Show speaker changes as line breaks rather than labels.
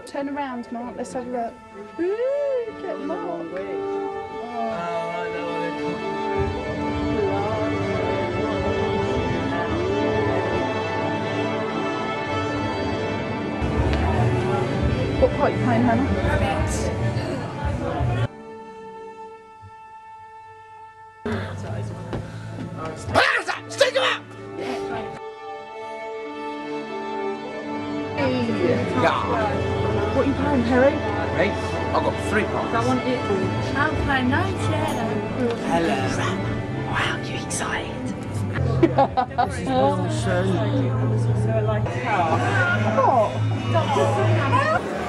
Turn around, Mark. Let's have a look. Ooh, get Mark. What part are you playing, Hannah?
Rabbit.
Stick him up!
Yeah. What are you playing, Perry?
Hey, I've got 3 parts.
I want it.
I'm playing no shadow.
Hello. Wow, you excited?
What?